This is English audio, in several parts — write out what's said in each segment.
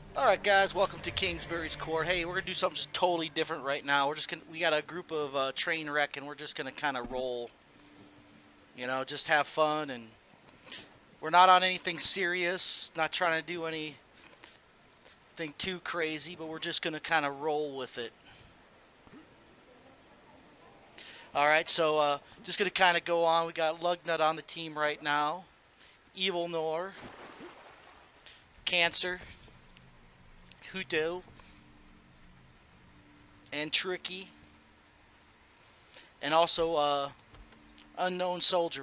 Alright guys, welcome to Kingsbury's Court. Hey, we're gonna do something just totally different right now. We got a group of train wreck and we're just gonna kinda roll. You know, just have fun, and we're not on anything serious, not trying to do anything too crazy, but we're just gonna kinda roll with it. Alright, so just gonna kinda go on. We got Lugnut on the team right now. Evil Nor, Cancer, Huto, and Tricky, and also Unknown Soldier.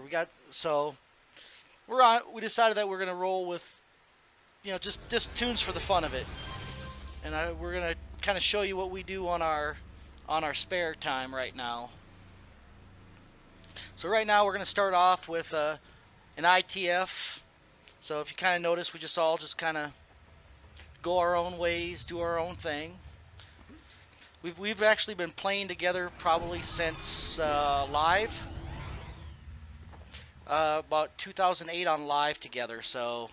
We decided that we're gonna roll with, you know, just tunes for the fun of it, and we're gonna kind of show you what we do on our spare time right now. So right now we're gonna start off with an ITF. So if you kind of notice, we all just kind of go our own ways, do our own thing. We've actually been playing together probably since live. About 2008 on live together, so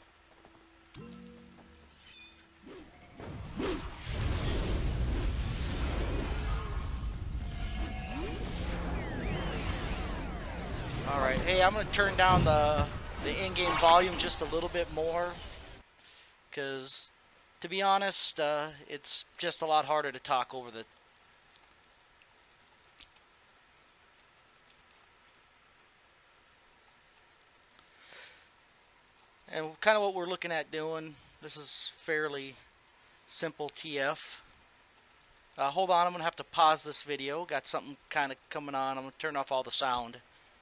alright. Hey, I'm gonna turn down the in-game volume just a little bit more, because to be honest, it's just a lot harder to talk over the and kind of what we're looking at doing. This is fairly simple TF. Hold on, I'm gonna have to pause this video. Got something kind of coming on. I'm gonna turn off all the sound.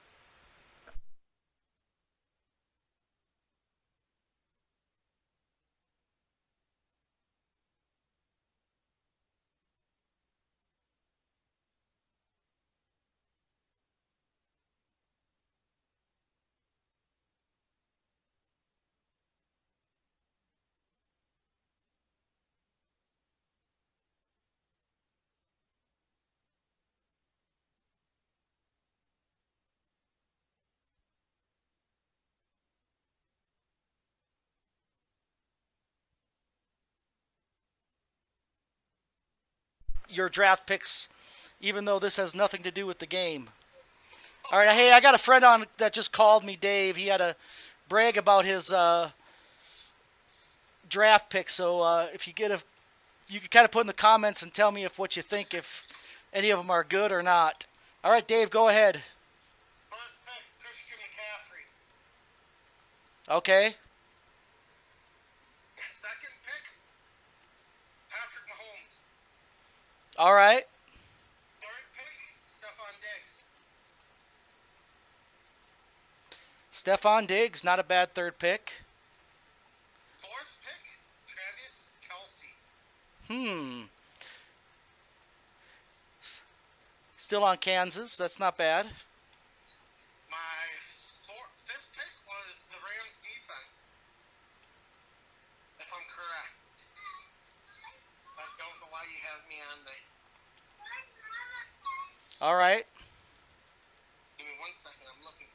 Your draft picks, even though this has nothing to do with the game. All right, hey, I got a friend on that just called me, Dave. He had to brag about his draft pick. So if you you can kind of put in the comments and tell me what you think, if any of them are good or not. All right, Dave, go ahead. First pick, Christian McCaffrey. Okay. Second pick, Patrick Mahomes. All right. Third pick, Stephon Diggs. Stephon Diggs, not a bad third pick. Fourth pick, Travis Kelce. Still on Kansas. That's not bad. My fifth pick was the Rams defense, if I'm correct. I don't know why you have me on there. All right. Give me 1 second, I'm looking.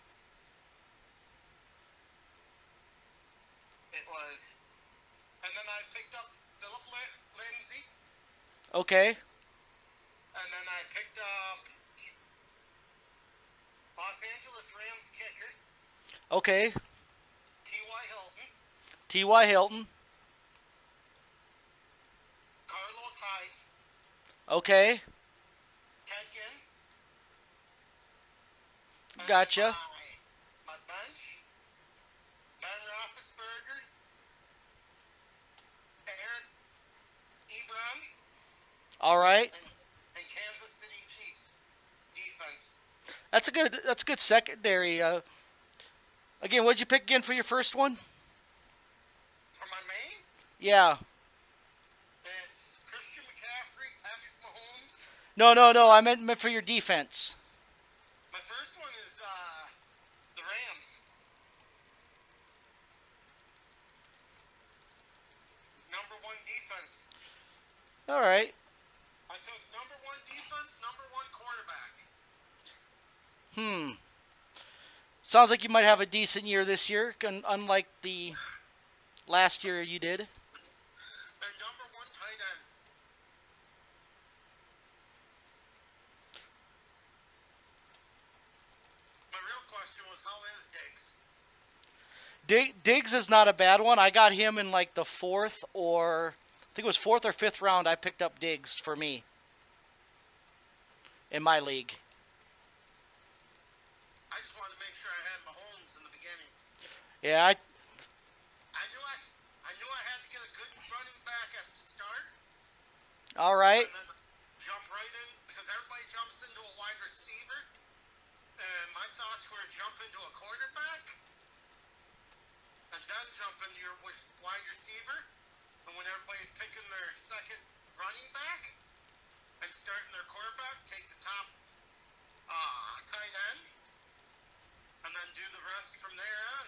It was, and then I picked up Philip Lindsay. Okay. And then I picked up Los Angeles Rams kicker. Okay. T.Y. Hilton. T.Y. Hilton. Carlos Hyde. Okay. Ted Ginn. Gotcha. My bench. Ben Roethlisberger. Eric Ebron. All right. And Kansas City Chiefs defense. That's a good secondary. Again, what did you pick again for your first one? For my main, Yeah. it's Christian McCaffrey, Patrick Mahomes. No. I meant for your defense. My first one is the Rams. Number 1 defense. All right. I took number 1 defense, number 1 quarterback. Sounds like you might have a decent year this year, unlike the last year you did. And number Diggs is not a bad one. I got him in like the fourth or I think it was fourth or fifth round. I picked up Diggs for me in my league. I just wanted to make sure I had Mahomes in the beginning. Yeah, I knew I had to get a good running back at the start. all right. And then jump right in because everybody jumps into a wide receiver, and my thoughts were jump into a quarterback, and then jump into your wide receiver, and when everybody's picking their second running back and starting their quarterback, take the top tight end, and then do the rest from there on.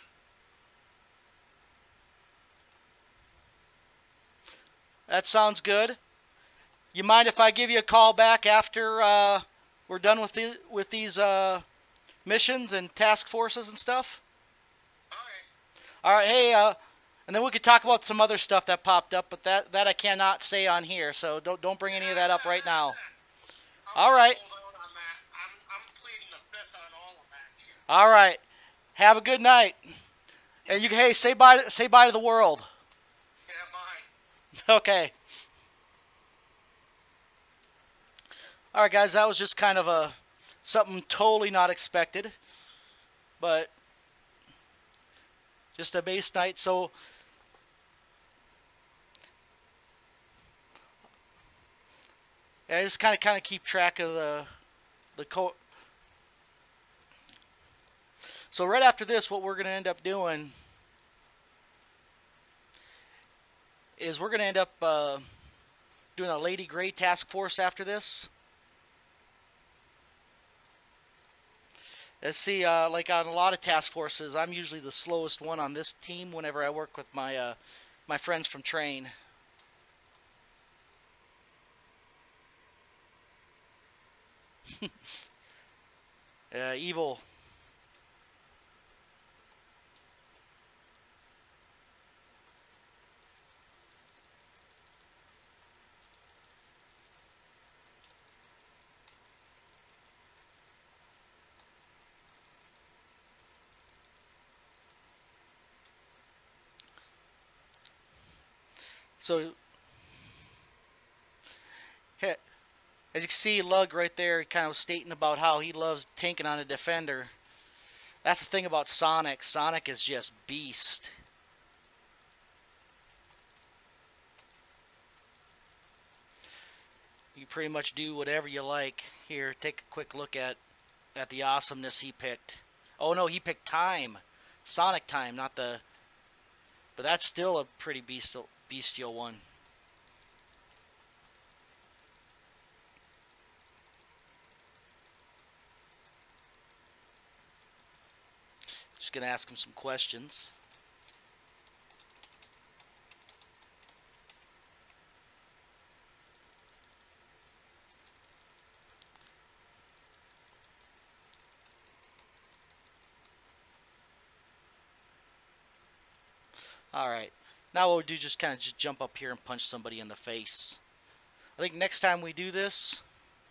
That sounds good. You mind if I give you a call back after we're done with these missions and task forces and stuff? All right. Hey, and then we could talk about some other stuff that popped up, but that I cannot say on here, so don't bring any of that up right now. All right. I'm pleading the fifth on all of that shit. All right. Have a good night. And hey, say bye to the world. Yeah, bye. Okay. All right, guys, that was just kind of something totally not expected, but just a base night. So I just kind of keep track of the So right after this, what we're going to end up doing is we're going to end up doing a Lady Grey task force after this. Let's see, like on a lot of task forces, I'm usually the slowest one on this team whenever I work with my my friends from Train. Evil. So, as you can see, Lug right there kind of stating about how he loves tanking on a defender. That's the thing about Sonic. Sonic is just beast. You pretty much do whatever you like. Here, take a quick look at the awesomeness he picked. Oh no, he picked Time. Sonic Time, not the... But that's still a pretty bestial one. Just gonna ask him some questions. Alright, now what we'll do is just kind of just jump up here and punch somebody in the face. I think next time we do this,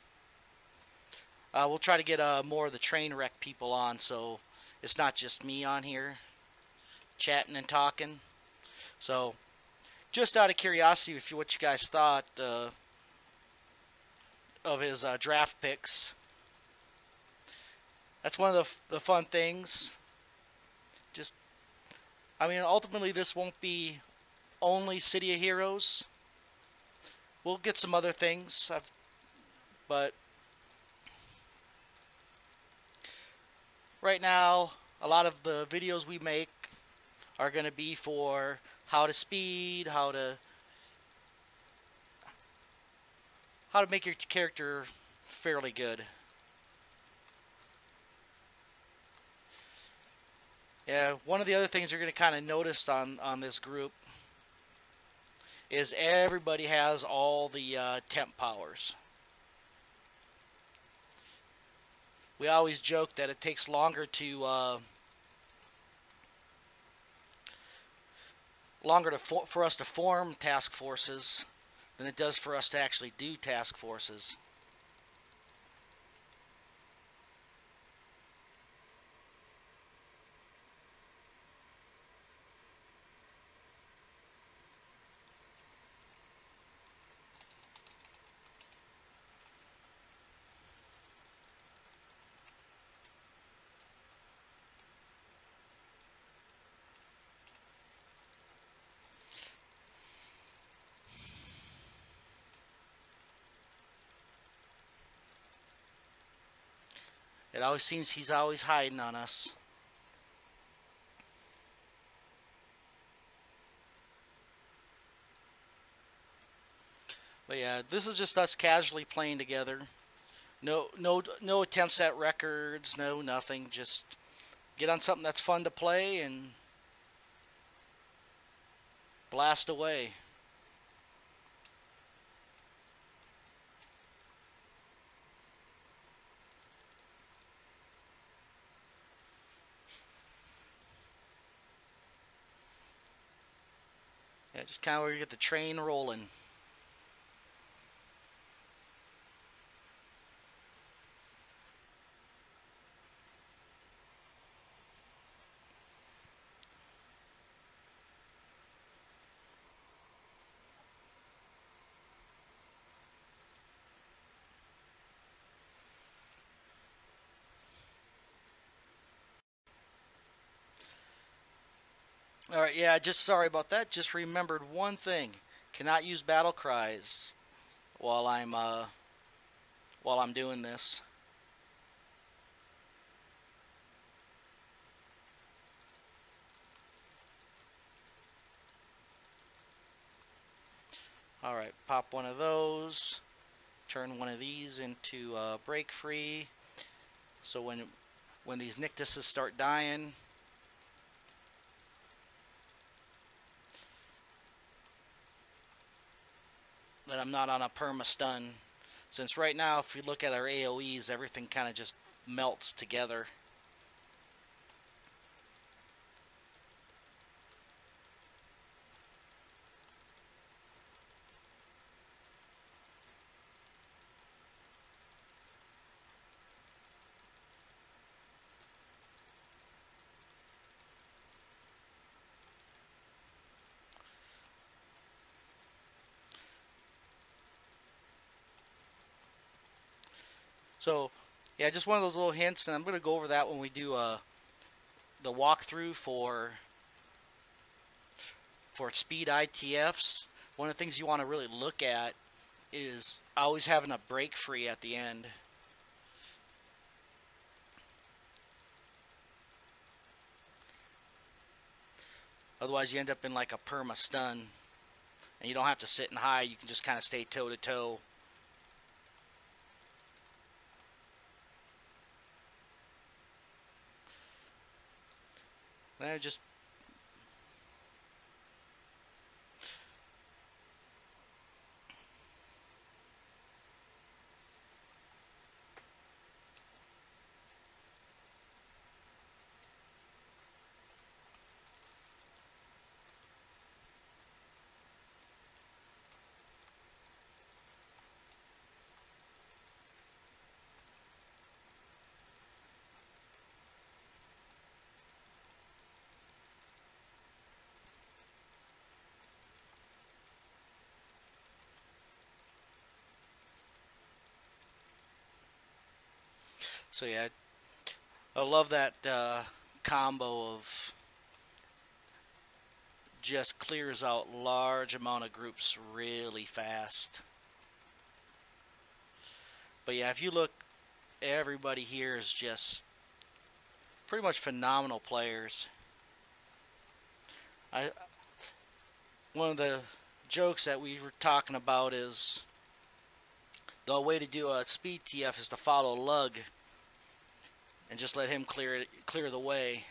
we'll try to get more of the train wreck people on, so it's not just me on here chatting and talking. So, just out of curiosity, what you guys thought of his draft picks. That's one of the fun things. Just, I mean, ultimately this won't be only City of Heroes. We'll get some other things, but right now, a lot of the videos we make are going to be for how to speed, how to make your character fairly good. Yeah, one of the other things you're going to kind of notice on this group is everybody has all the temp powers. We always joke that it takes longer for us to form task forces than it does for us to actually do task forces. It always seems he's always hiding on us. But yeah, this is just us casually playing together. No attempts at records, no nothing. Just get on something that's fun to play and blast away. Yeah, just kind of where you get the train rolling. Alright, yeah, just sorry about that. Just remembered one thing. Cannot use battle cries while I'm doing this. Alright, pop one of those. Turn one of these into break free. So when these Nyctises start dying, that I'm not on a perma stun. Since right now, if you look at our AoEs, everything kind of just melts together. So, yeah, just one of those little hints, and I'm going to go over that when we do the walkthrough for speed ITFs. One of the things you want to really look at is always having a break free at the end. Otherwise, you end up in like a perma stun, and you don't have to sit and hide. You can just kind of stay toe to toe. Then just so yeah, I love that combo of just clears out large amount of groups really fast. But yeah, if you look, everybody here is just pretty much phenomenal players. One of the jokes that we were talking about is the way to do a speed TF is to follow Lug and just let him clear the way.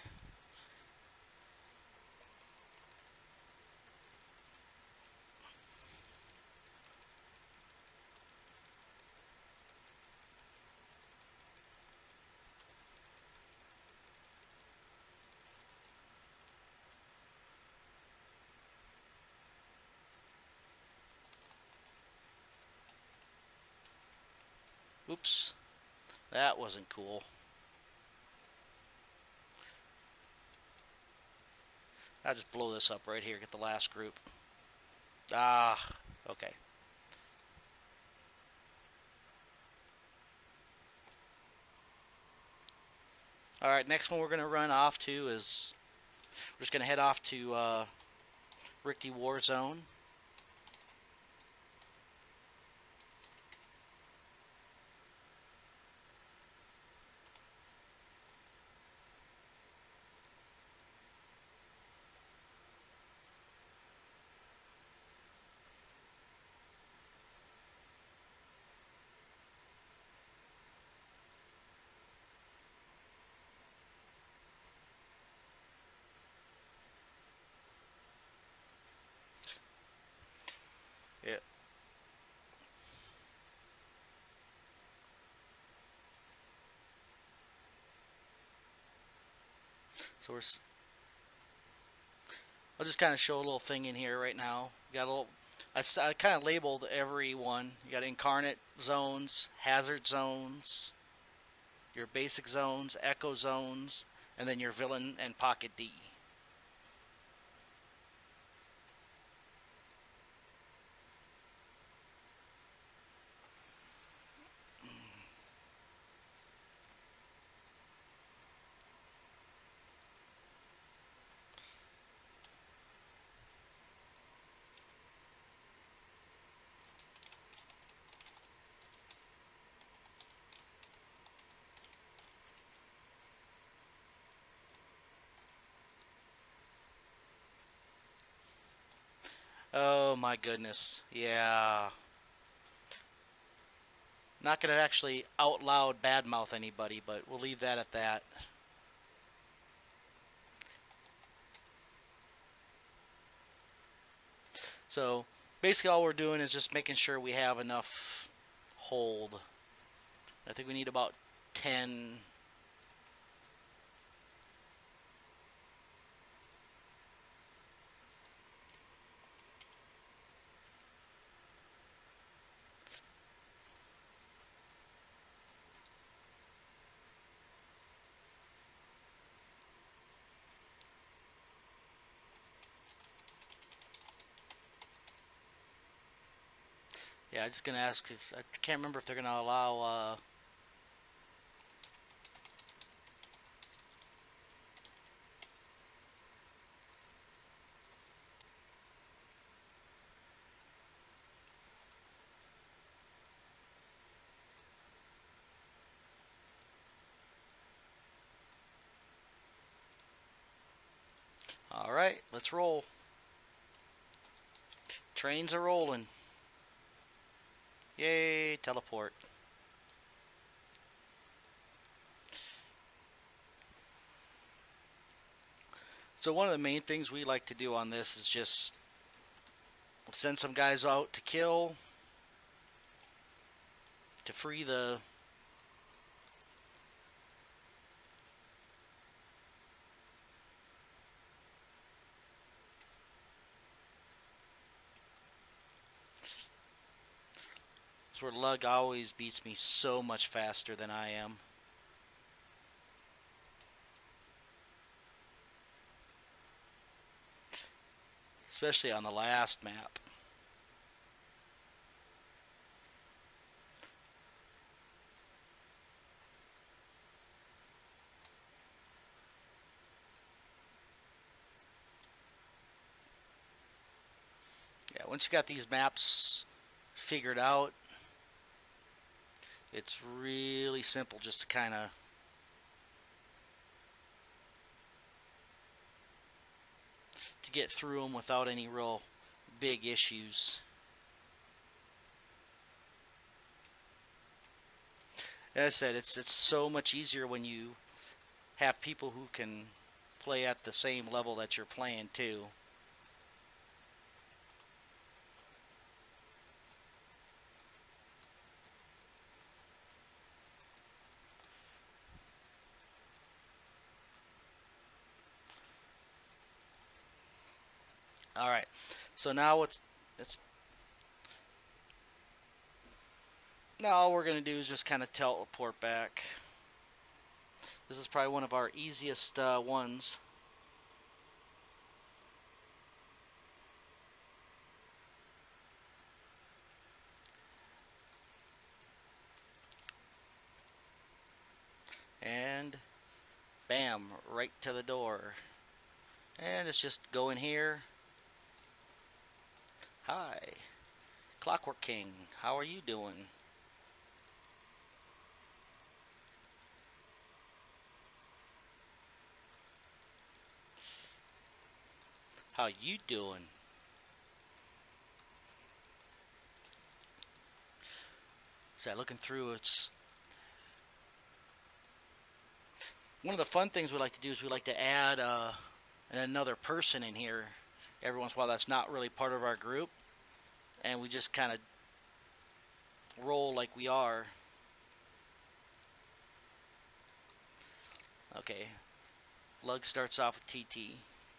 Oops, that wasn't cool. I'll just blow this up right here, get the last group. Ah, okay. Alright, next one we're going to run off to is, we're just going to head off to Rikti Warzone. So I'll just kind of show a little thing in here right now. Got a little. I kind of labeled every one. You got incarnate zones, hazard zones, your basic zones, echo zones, and then your villain and pocket D. Oh my goodness. Yeah. Not going to actually out loud badmouth anybody, but we'll leave that at that. So basically all we're doing is just making sure we have enough hold. I think we need about 10. Yeah, I'm just going to ask if, I can't remember if they're going to allow, all right, let's roll. Trains are rolling. Yay, teleport. So one of the main things we like to do on this is just send some guys out to kill, to free the That's where Lug always beats me so much faster than I am. Especially on the last map. Yeah, once you got these maps figured out, it's really simple just to kind of get through them without any real big issues. As I said, it's so much easier when you have people who can play at the same level that you're playing too. All right, so now now all we're gonna do is just kind of teleport back. This is probably one of our easiest ones. And bam, right to the door. And it's just go in here. Hi, Clockwork King, how are you doing? How you doing? So looking through, it's one of the fun things we like to do is we like to add another person in here every once in a while that's not really part of our group, and we just kind of roll like we are. Okay, Lug starts off with TT.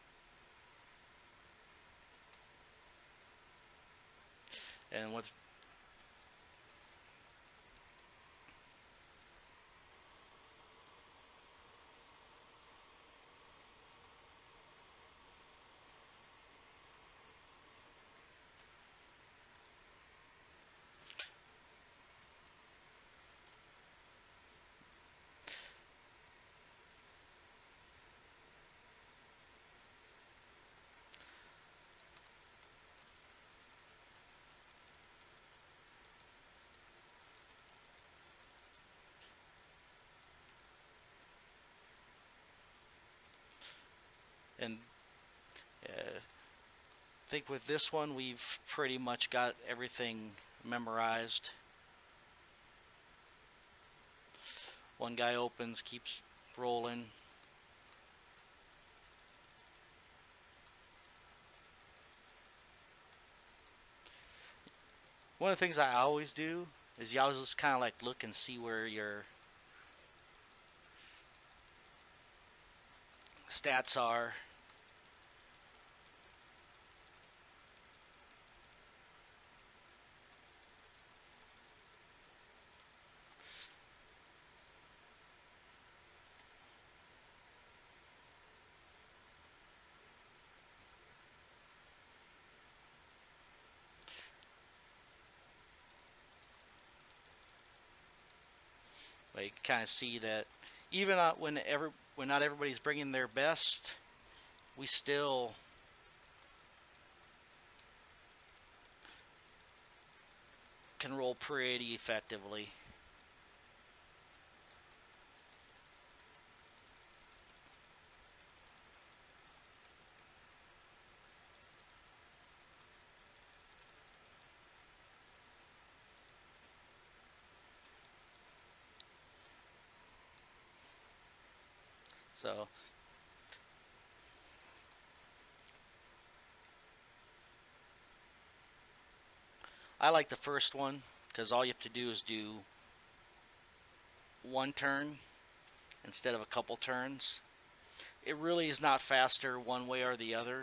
And with and I think with this one we've pretty much got everything memorized. One guy opens, keeps rolling. One of the things I always do is you always just kind of like look and see where your stats are. But you kind of see that even when not everybody's bringing their best, we still can roll pretty effectively. So I like the first one because all you have to do is do one turn instead of a couple turns. It really is not faster one way or the other.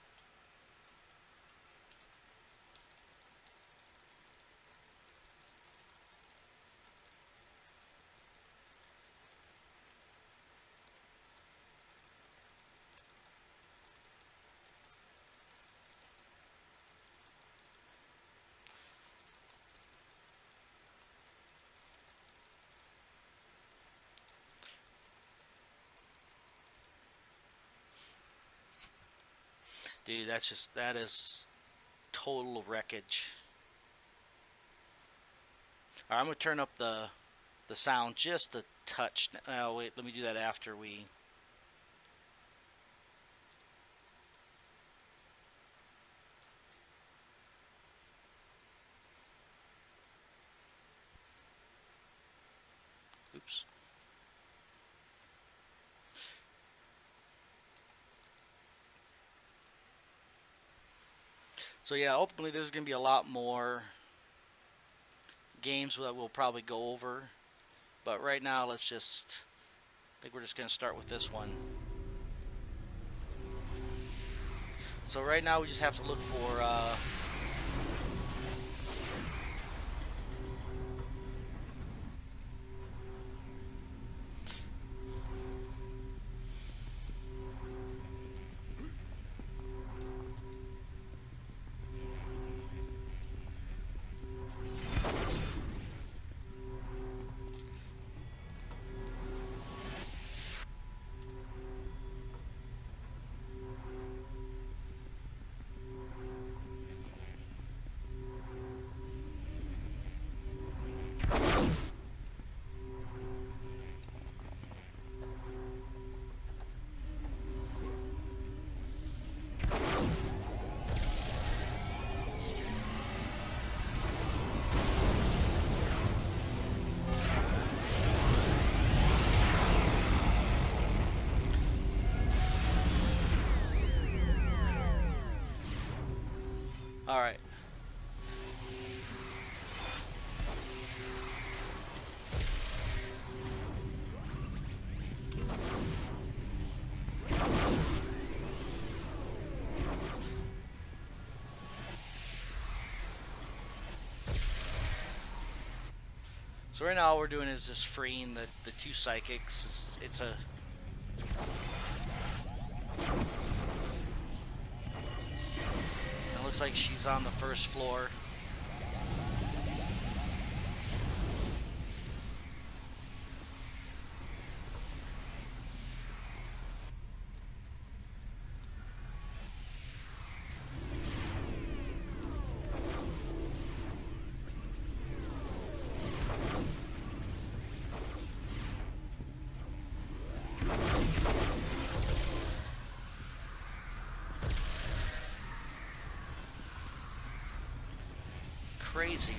Dude, that is total wreckage. Alright, I'm gonna turn up the sound just a touch. Oh wait, let me do that after we. Oops. So yeah, ultimately there's going to be a lot more games that we'll probably go over. But right now, I think we're just going to start with this one. So right now we just have to look for all right. So right now all we're doing is just freeing the two psychics. It looks like she's on the first floor. Crazy.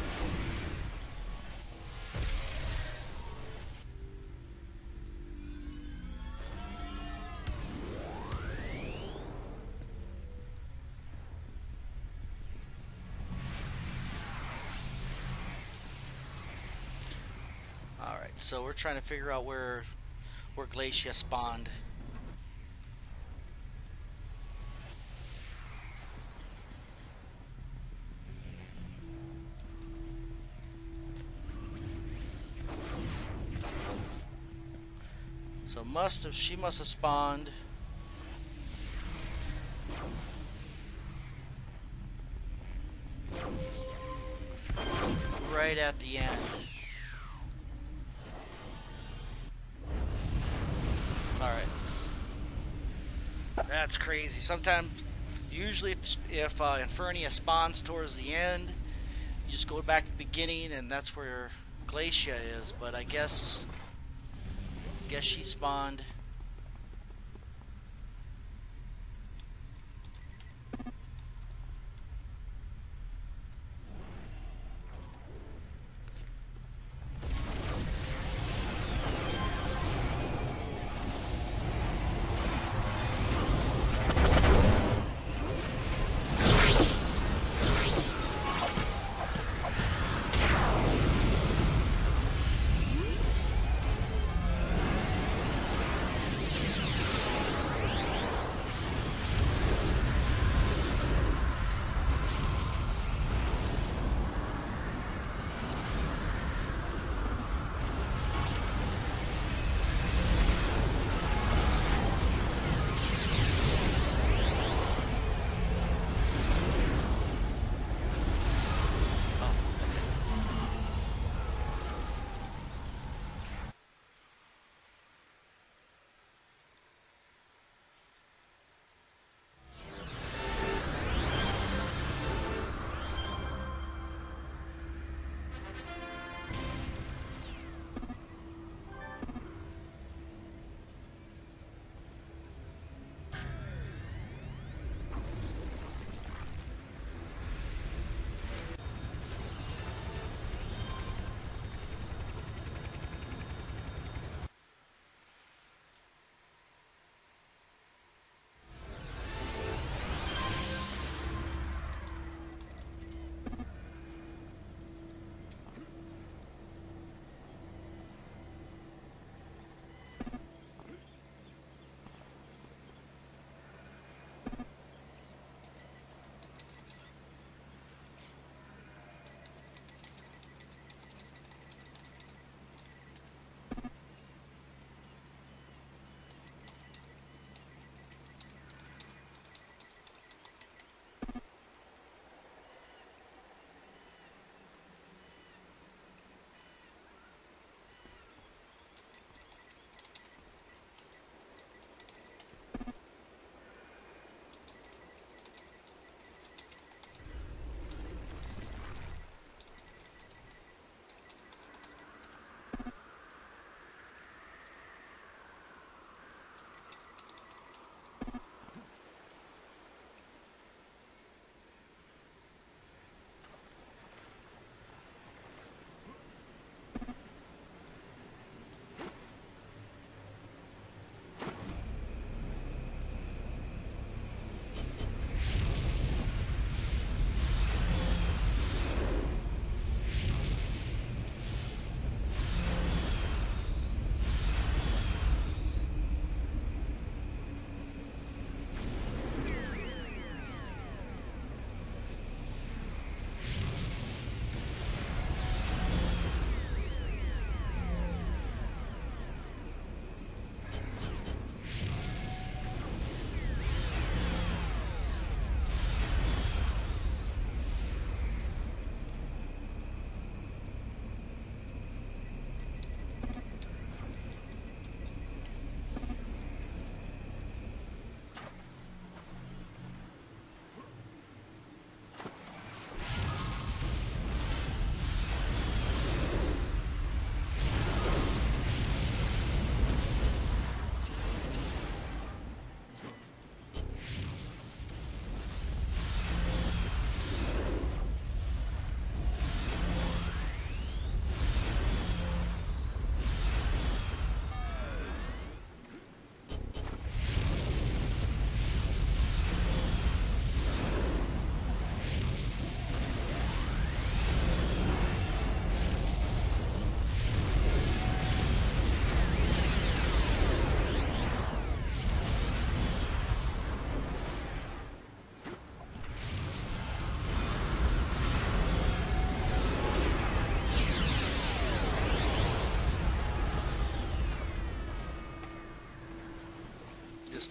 All right, so we're trying to figure out where Glacia spawned. So she must have spawned right at the end. Alright. That's crazy. Sometimes, usually if Infernia spawns towards the end, you just go back to the beginning and that's where Glacia is, but I guess she spawned.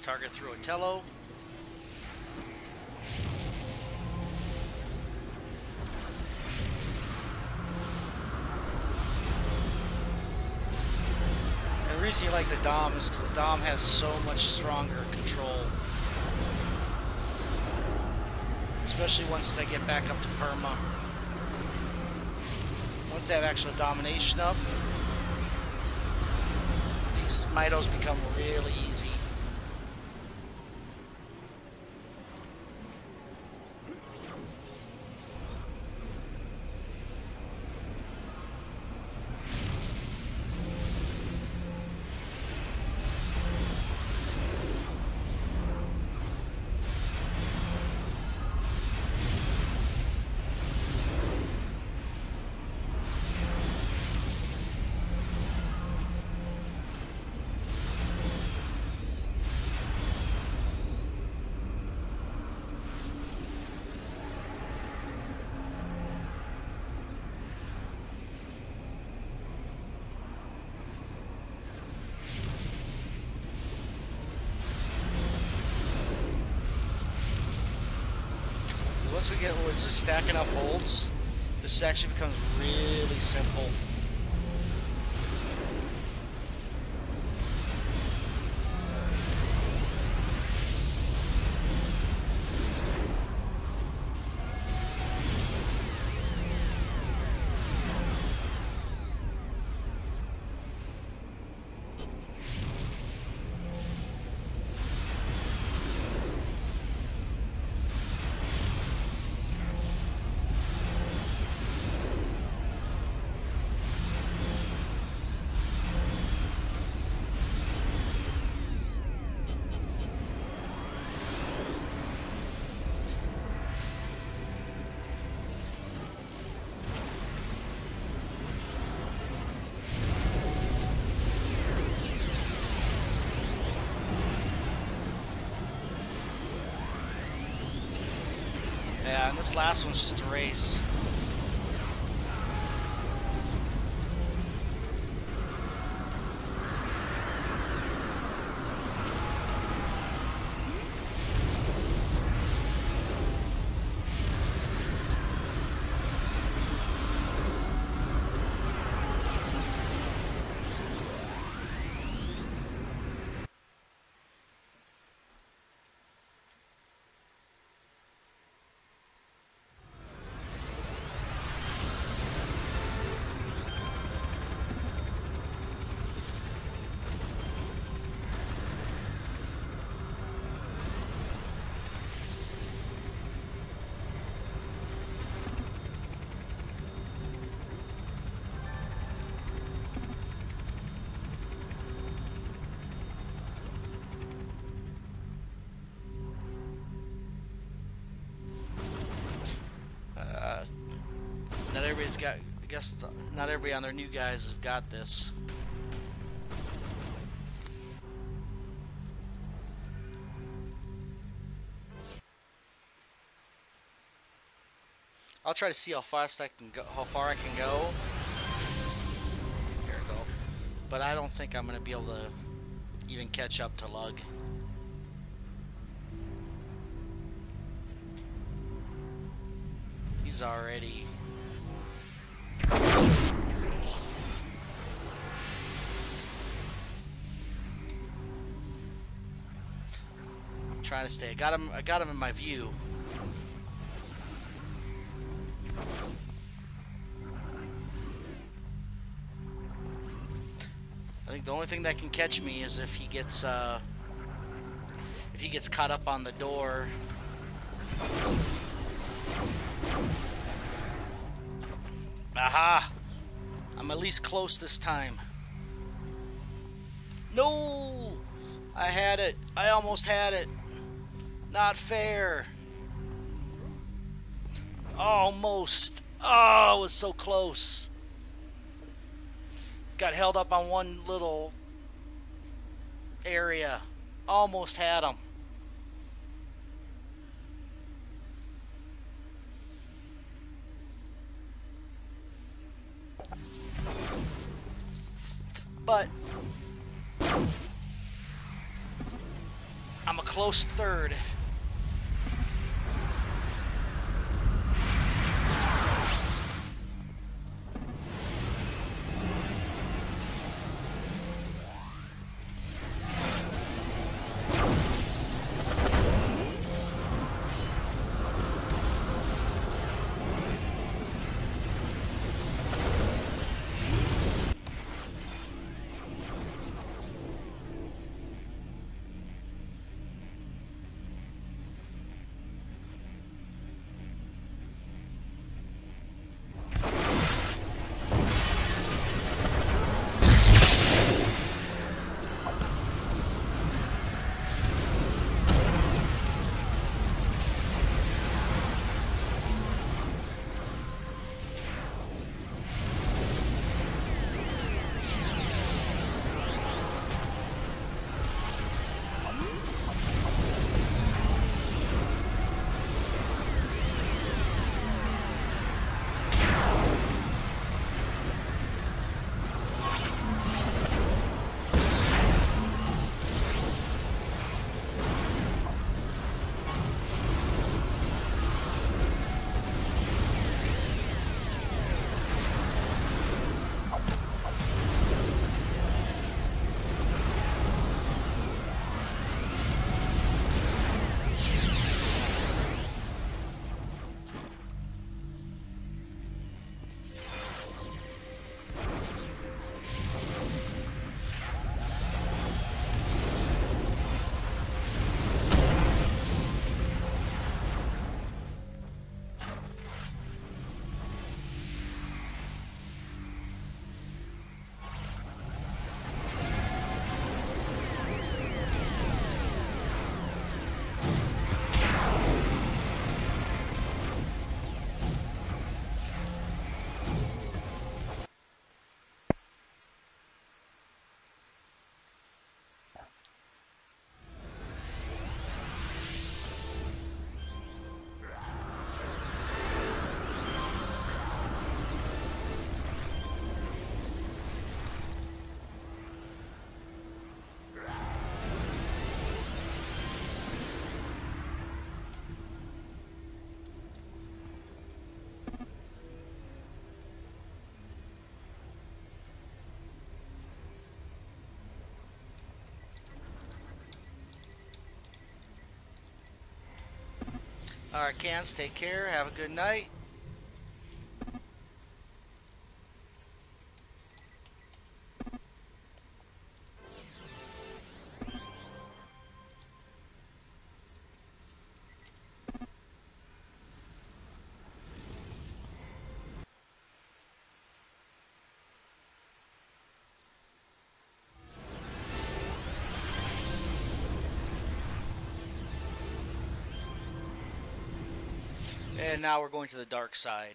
target through Otello. And the reason you like the Dom is because the Dom has so much stronger control. Especially once they get back up to Perma. Once they have actual domination up, these Mitos become really easy. Once we get where it's stacking up holds, this actually becomes really simple. Yeah, and this last one's just a race. Not everybody's got, I guess not everybody on their new guys has got this. I'll try to see how fast I can go, how far I can go. Here we go. But I don't think I'm gonna be able to even catch up to Lug. He's already. I'm trying to stay. I got him in my view. I think the only thing that can catch me is if he gets caught up on the door. Aha! I'm at least close this time. No! I had it. I almost had it. Not fair. Almost. Oh, it was so close. Got held up on one little area. Almost had him. But close third. Alright, Cans, take care. Have a good night. And now we're going to the dark side.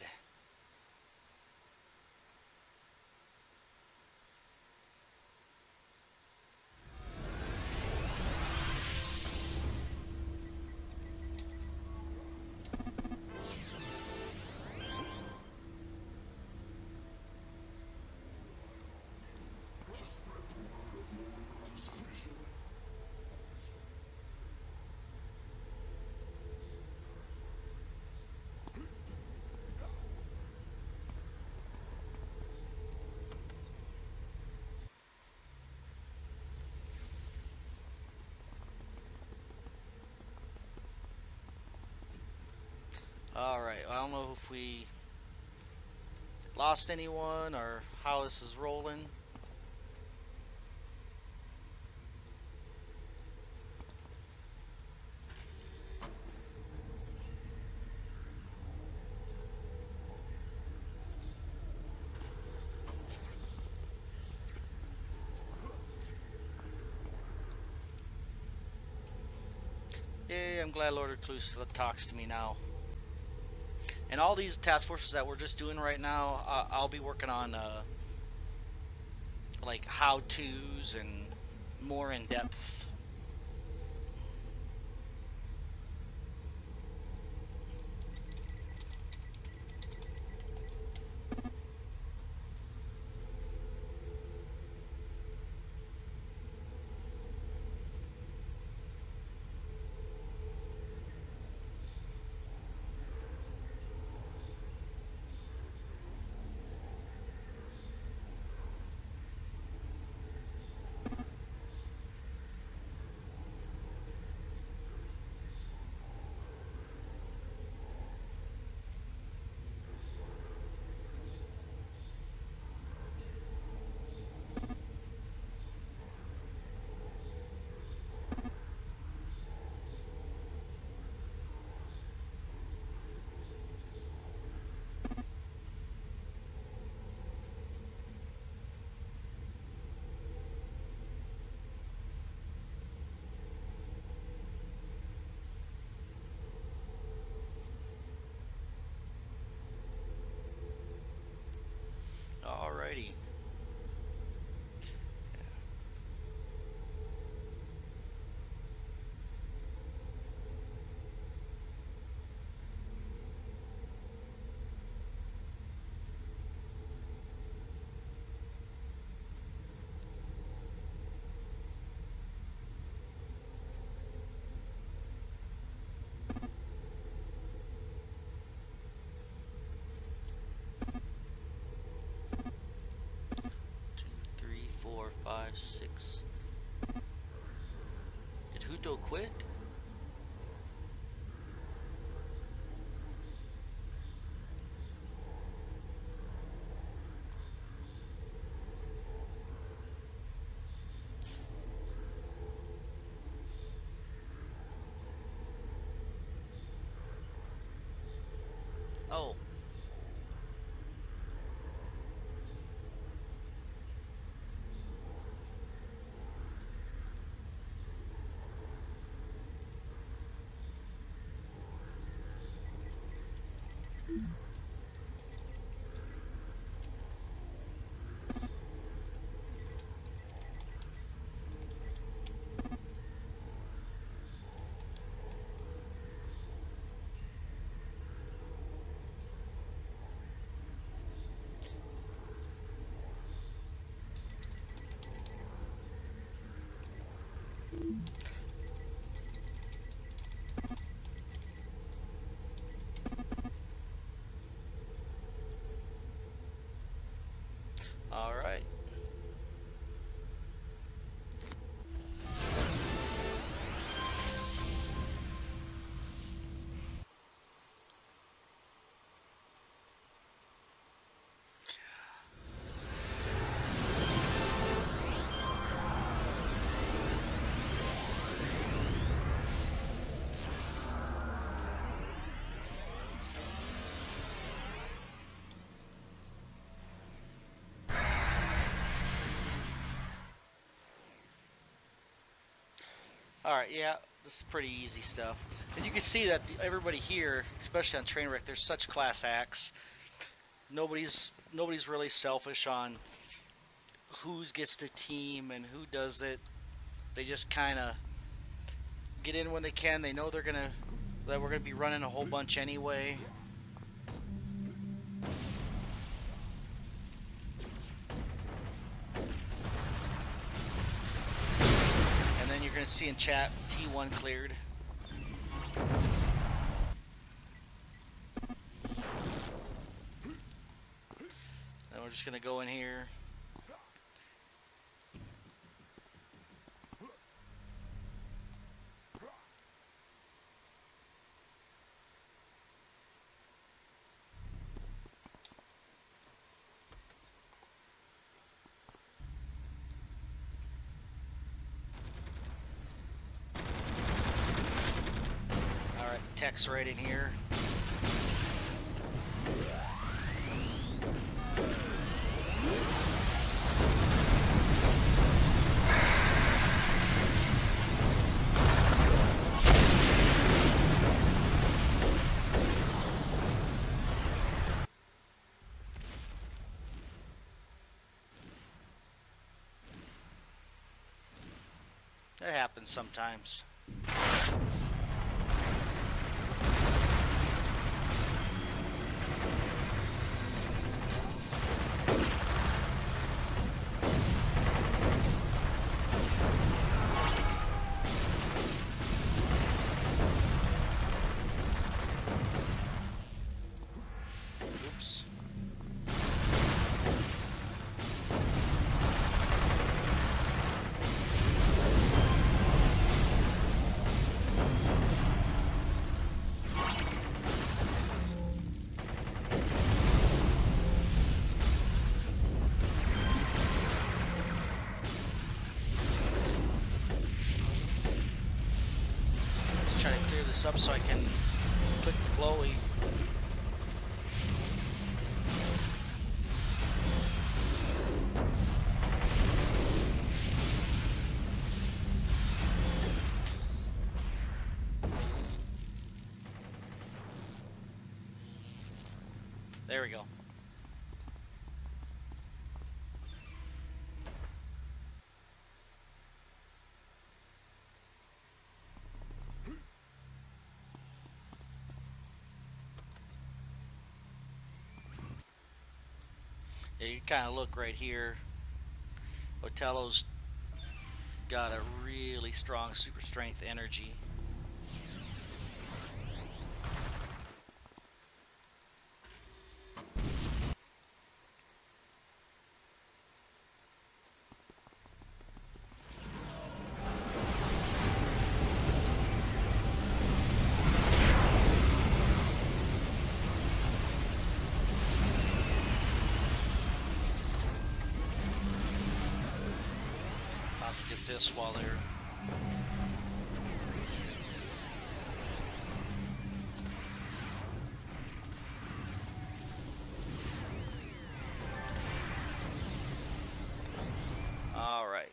Alright, I don't know if we lost anyone or how this is rolling. Yay, I'm glad Lord Recluse talks to me now. And all these task forces that we're just doing right now, I'll be working on like how-tos and more in-depth. 5, 6. Did Huto quit? Oh. All right. Alright, yeah, this is pretty easy stuff. And you can see that everybody here, especially on Trainwreck, there's such class acts. Nobody's really selfish on who gets the team and who does it. They just kind of get in when they can. They know that we're gonna be running a whole bunch anyway. You're going to see in chat T1 cleared. Then we're just going to go in here. Text right in here. That happens sometimes. Up so I can click the Chloe. There we go. Yeah, you kind of look right here. Otello's got a really strong super strength energy. have to get this while they're... All right.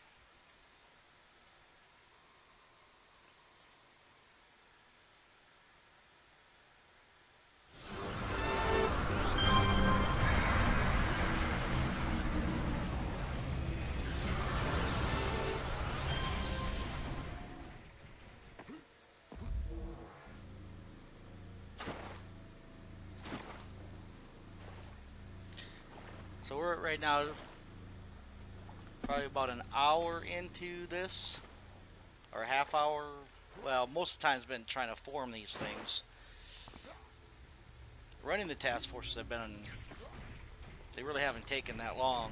So we're right now probably about an hour into this, or a half hour. Well, most of the time it's been trying to form these things. Running the task forces have been, they really haven't taken that long.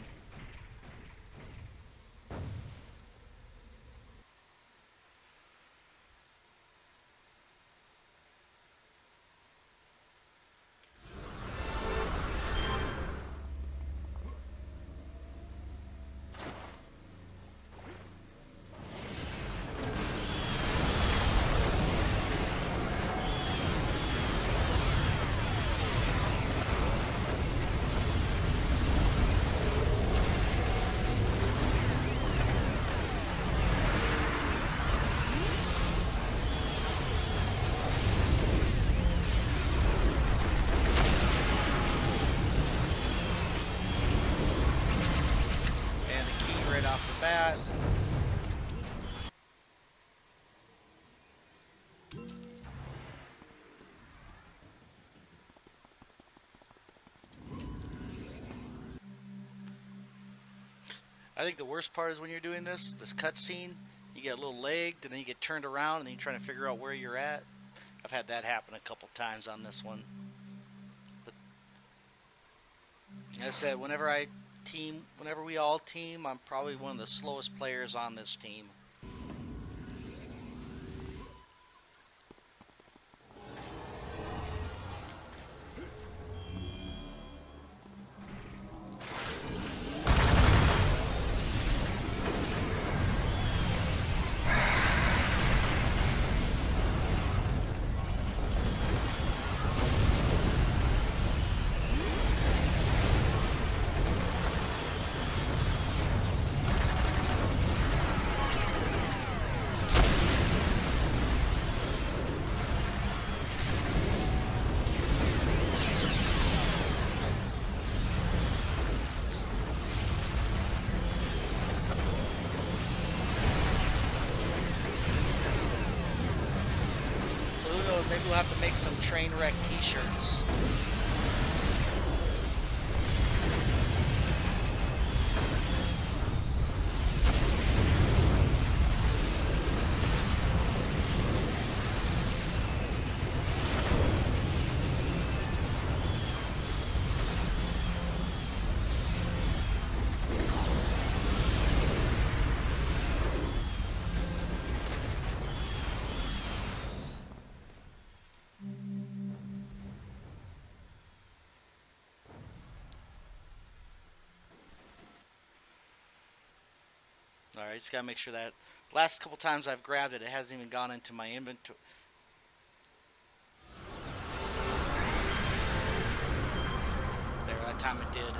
Bat. I think the worst part is when you're doing this cutscene, you get a little lagged and then you get turned around and then you're trying to figure out where you're at. I've had that happen a couple times on this one. But as I said, whenever we all team, I'm probably one of the slowest players on this team. Maybe we'll have to make some train wreck t-shirts. Alright, just gotta make sure that last couple times I've grabbed it, it hasn't even gone into my inventory. There, that time it did.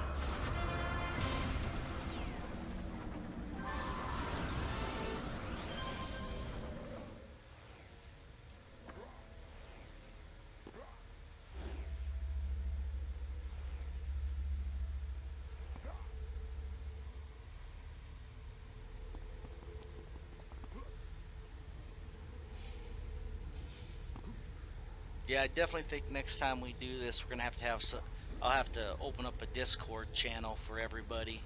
Yeah, I definitely think next time we do this, we're gonna have some. I'll have to open up a Discord channel for everybody.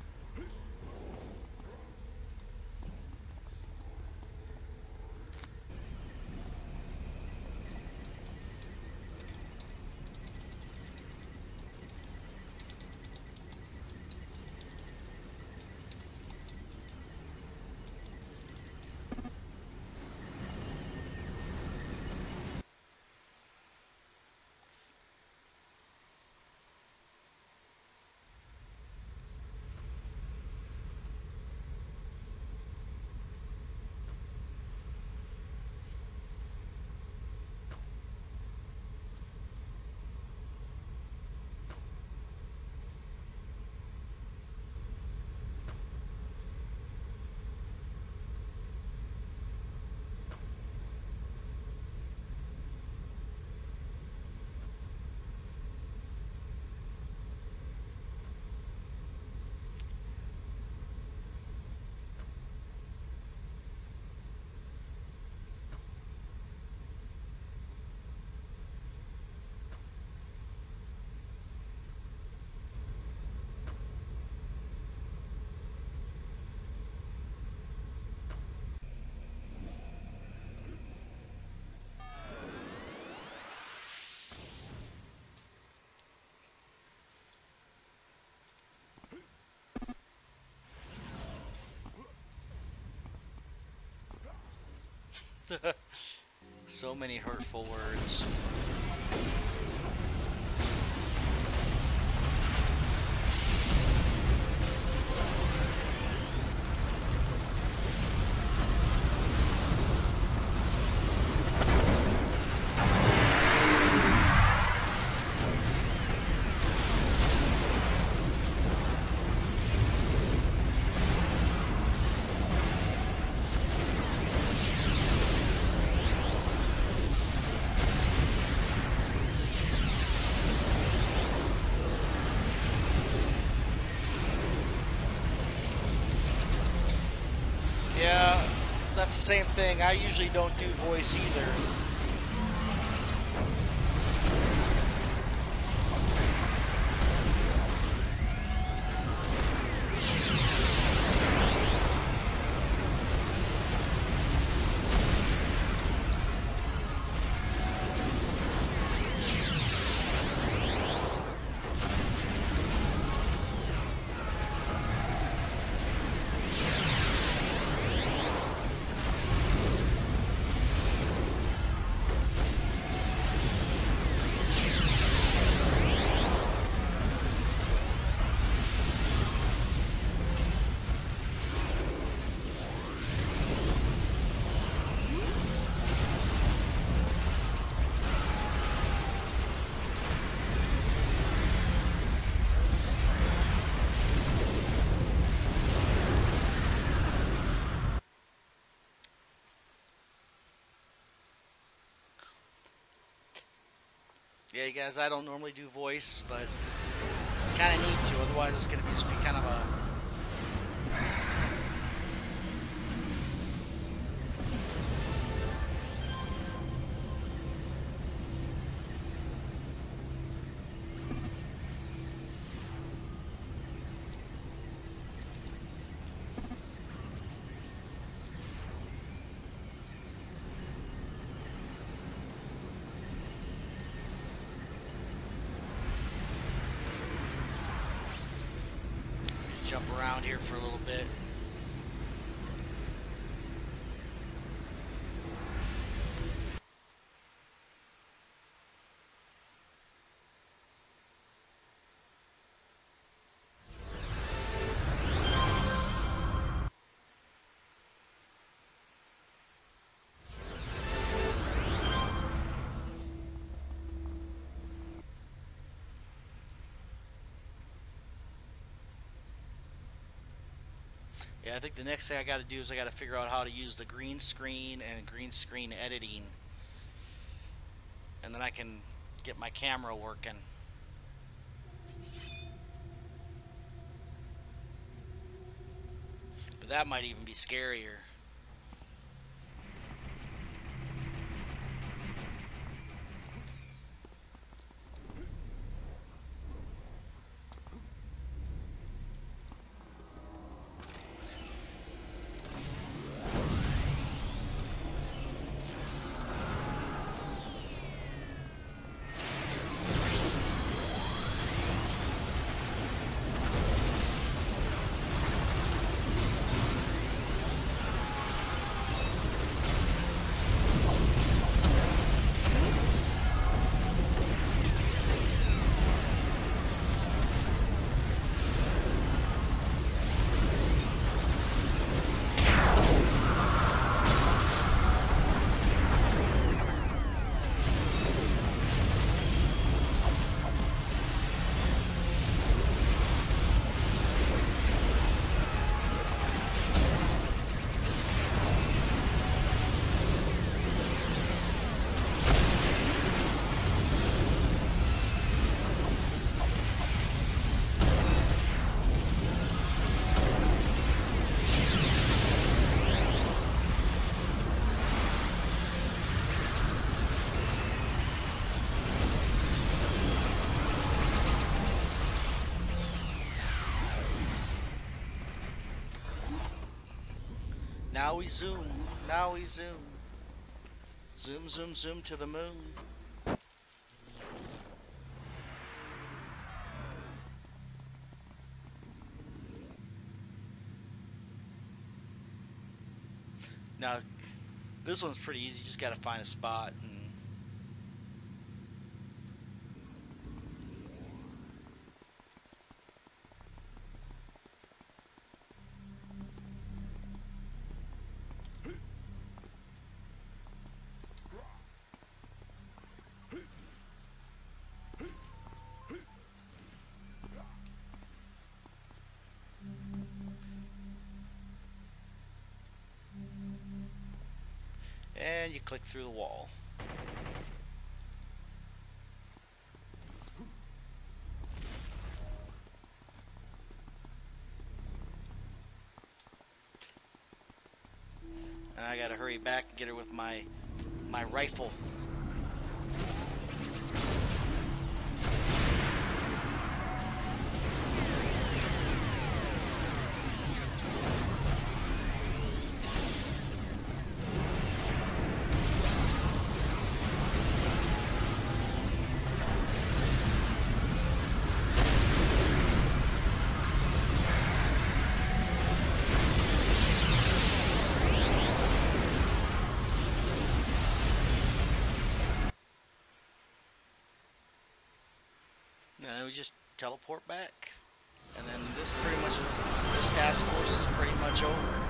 So many hurtful words. Yeah, that's the same thing. I usually don't do voice either. Yeah, you guys, I don't normally do voice, but kind of need to, otherwise it's going to just be kind of a... Jump around here for a little bit. Yeah, I think the next thing I got to do is I got to figure out how to use the green screen and green screen editing, and then I can get my camera working. But that might even be scarier. Now we zoom. Now we zoom. Zoom, zoom, zoom to the moon. Now, This one's pretty easy. You just gotta find a spot and you click through the wall. And I gotta hurry back and get her with my rifle. And then we just teleport back, and then this task force is pretty much over.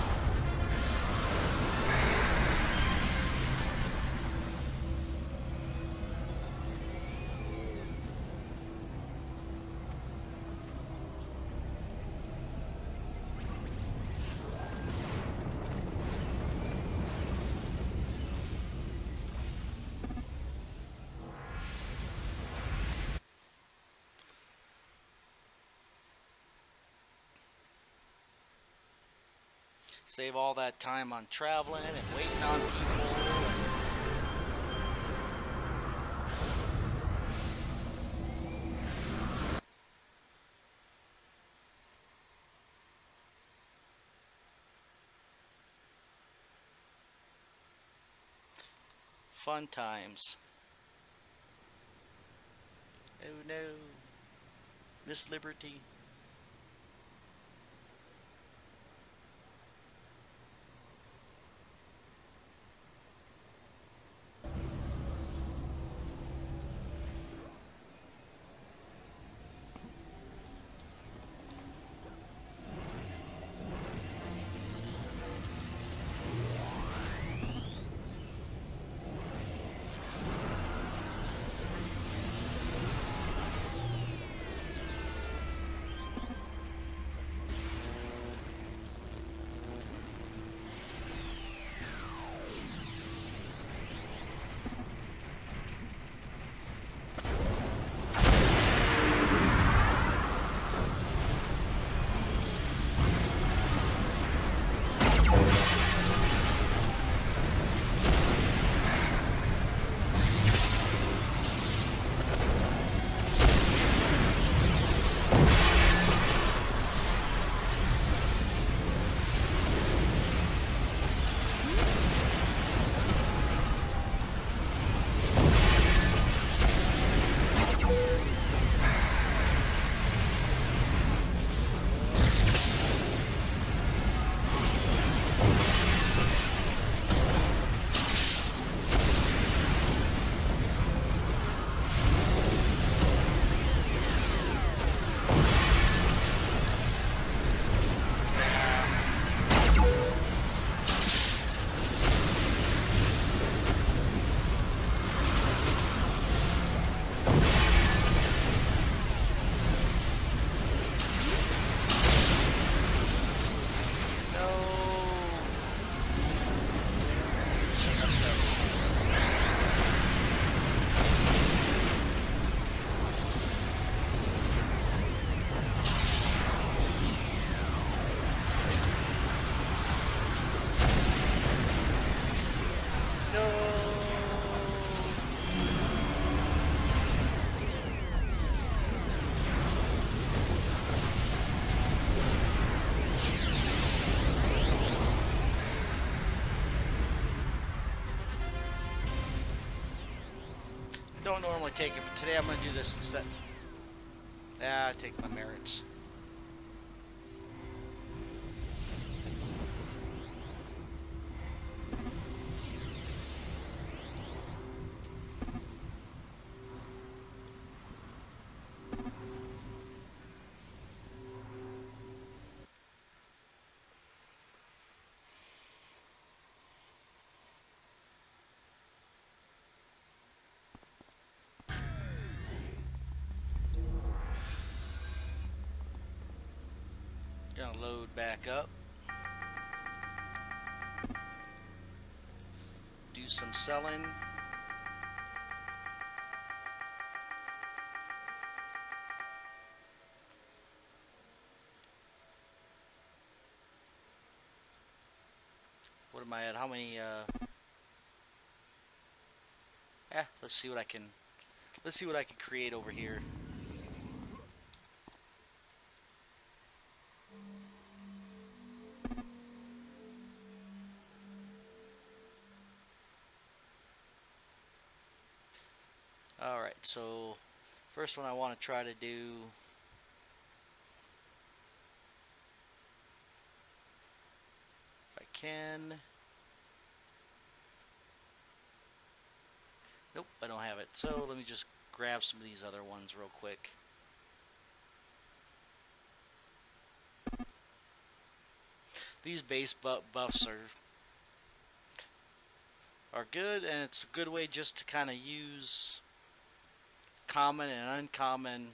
Save all that time on traveling and waiting on people. Fun times. Oh no, Miss Liberty. Don't normally take it, but today I'm going to do this instead. I take my merits. gonna load back up. Do some selling. What am I at? How many? Let's see what I can. Let's see what I can create over here. All right. So, first one I want to try to do. If I can. Nope, I don't have it. So let me just grab some of these other ones real quick. These base buffs are good, and it's a good way just to kind of use common and uncommon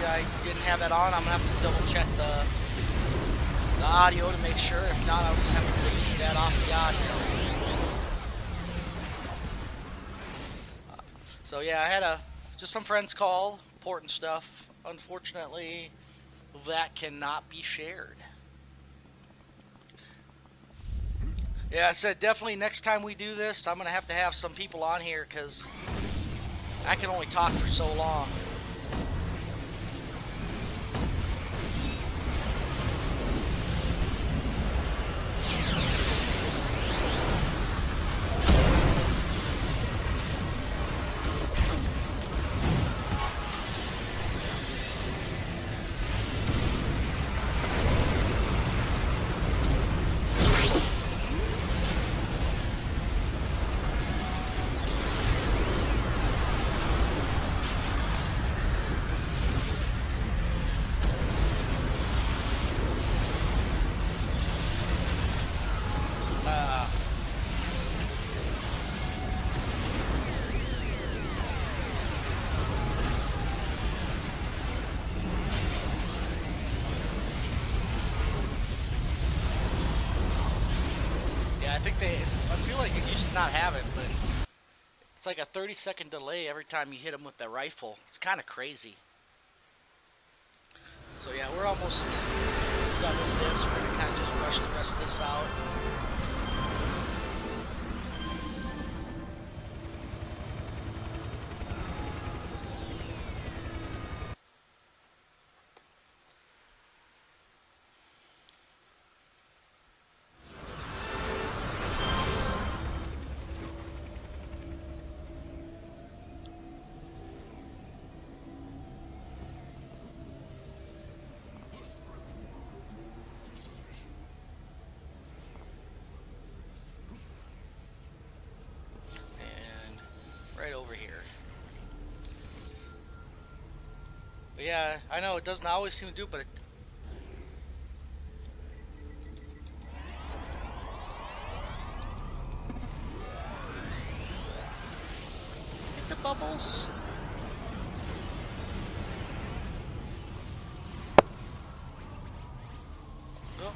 I didn't have that on. I'm gonna have to double check the audio to make sure. If not, I'll just have to delete that off the audio. So yeah, I had just some friends call, important stuff. Unfortunately, that cannot be shared. Yeah, I said definitely next time we do this, I'm gonna have to have some people on here because I can only talk for so long. I feel like it used to not have it, but it's like a 30-second delay every time you hit them with the rifle. It's kind of crazy. So yeah, we're almost done with this. We're gonna kind of just rush the rest of this out. Right over here. But yeah, I know it doesn't always seem to do it, but hit the bubbles. Oh.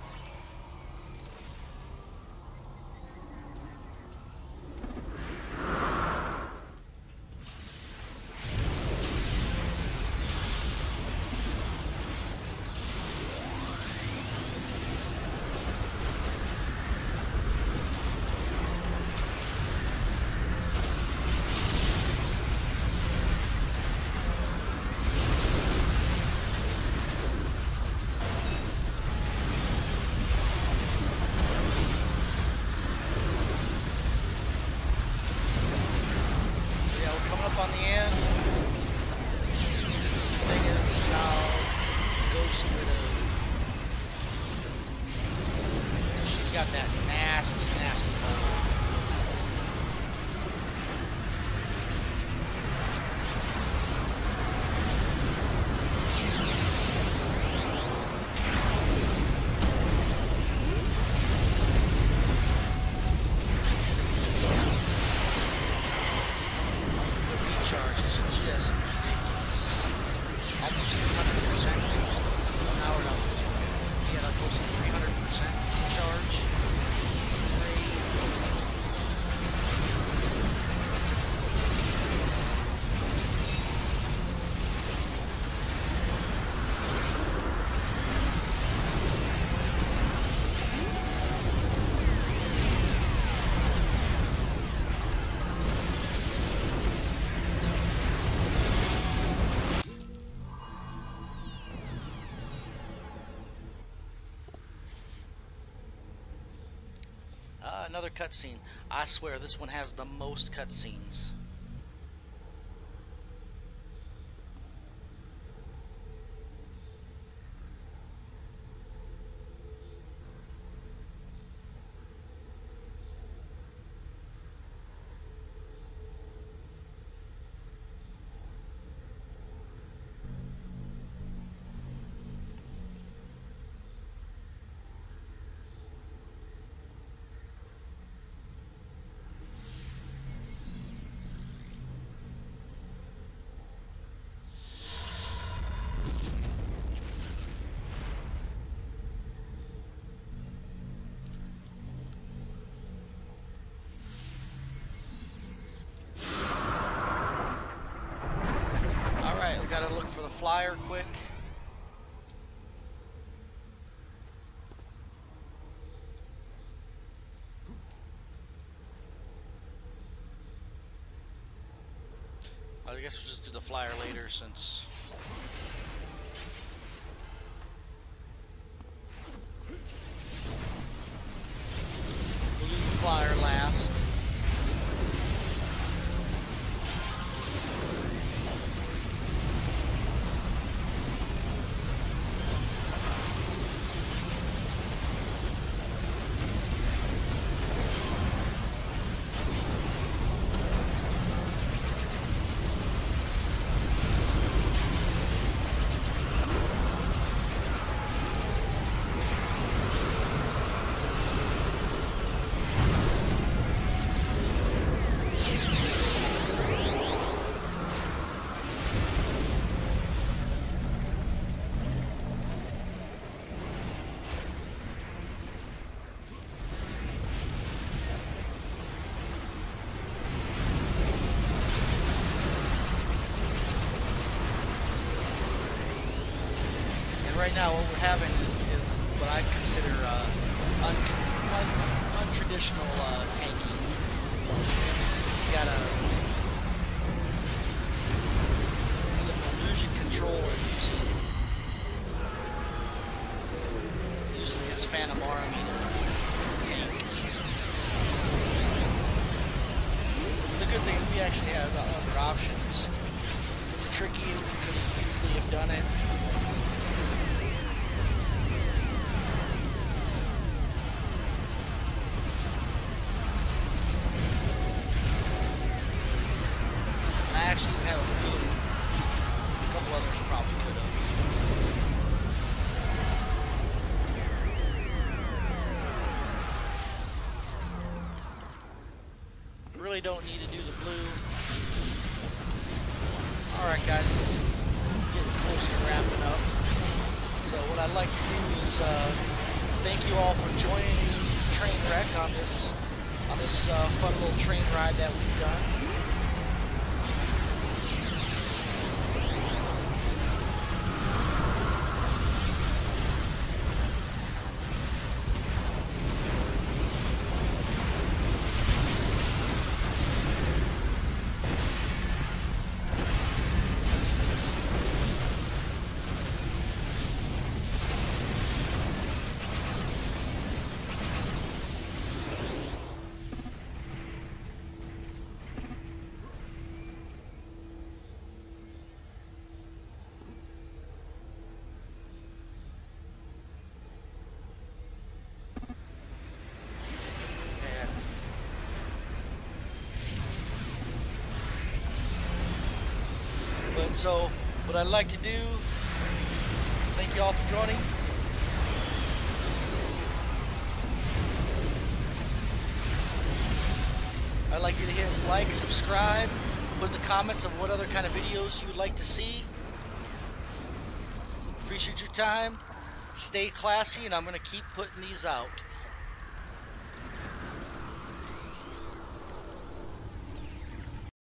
On the end. The thing is now Ghost Widow. She's got that nasty bone. Another cutscene. I swear this one has the most cutscenes. quick. I guess we'll just do the flyer later since... We'll do the flyer last. Right now, what we're having is what I consider untraditional tanking. You gotta the illusion controller using his Phantom Army tank. The good thing is we actually have other options. It's tricky, we could easily have done it. Really don't need to do the blue. Alright guys, getting close to wrapping up. So what I'd like to do is thank you all for joining Trainwreck on this fun little train ride that we've done. So, what I'd like to do, thank you all for joining. I'd like you to hit like, subscribe, put in the comments of what other kind of videos you would like to see. Appreciate your time. Stay classy, and I'm going to keep putting these out.